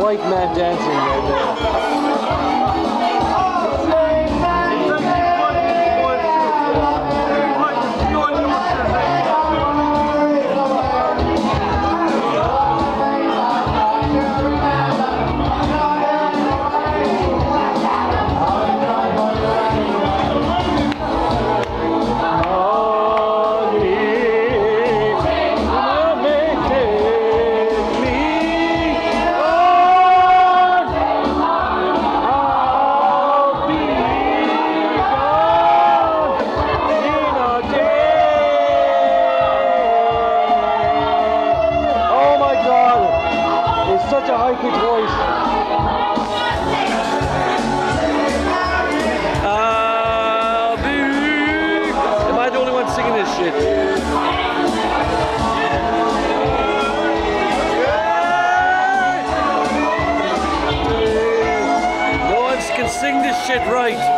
white man dancing right there. Such a high-pitched voice. Am I the only one singing this shit? No one can sing this shit right.